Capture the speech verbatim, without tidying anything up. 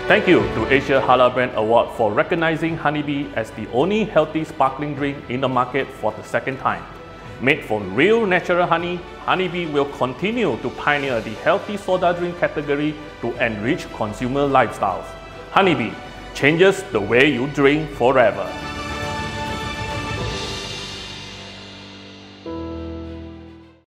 Thank you to Asia Halal Brand Award for recognizing Honeybee as the only healthy sparkling drink in the market for the second time. Made from real natural honey, Honeybee will continue to pioneer the healthy soda drink category to enrich consumer lifestyles. Honeybee changes the way you drink forever.